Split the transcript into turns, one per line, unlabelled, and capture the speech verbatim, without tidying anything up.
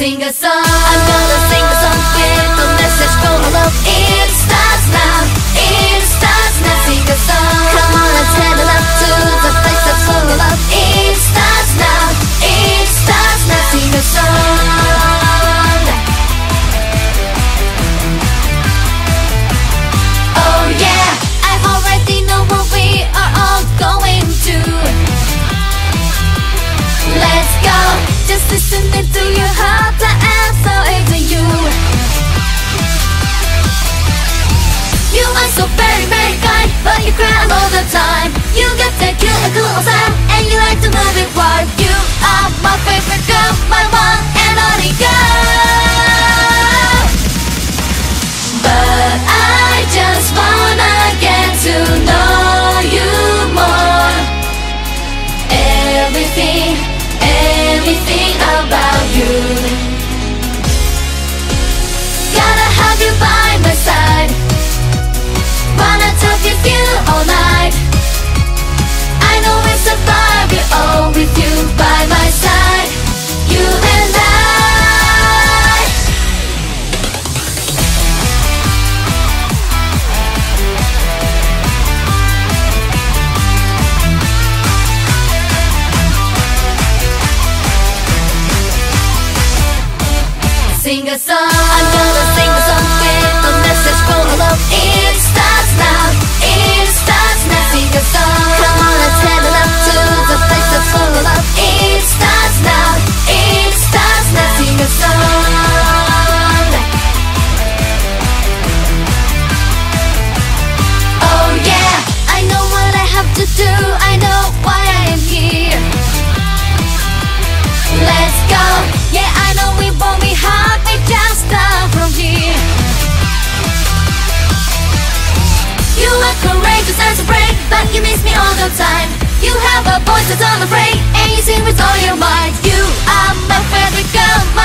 Sing a song, I'm gonna sing a song with a message for all love. It starts now, it starts now. Sing a song, come on and turn it up to the place that's full of love. It starts now, it starts now. Sing a song. Oh yeah, I already know where we are all going to. Let's go, just listen into your heart, I am so into you. You are so very, very kind, but you cry all the time. You got that cute and cool sound, and you like to move it wild. You are my favorite girl, my one and only girl. But I just wanna get to know you more. Everything, everything about you. Gotta have you by my side. Wanna talk with you all night. I know it's a vibe, we're all with you by my side. You and I. Sing a song, I'm gonna sing a song with a message for all love. It starts now, it starts now. Sing a song, come on and turn it up to the place that's full of love. It starts now, it starts now. Sing a song. Oh yeah, I know what I have to do, I know why I am here. Let's go, yeah I know we won't be hard, we just start from here. You are courageous and so brave, but you miss me all the time. You have a voice that's unafraid, and you sing with all your might. You are my favorite girl, my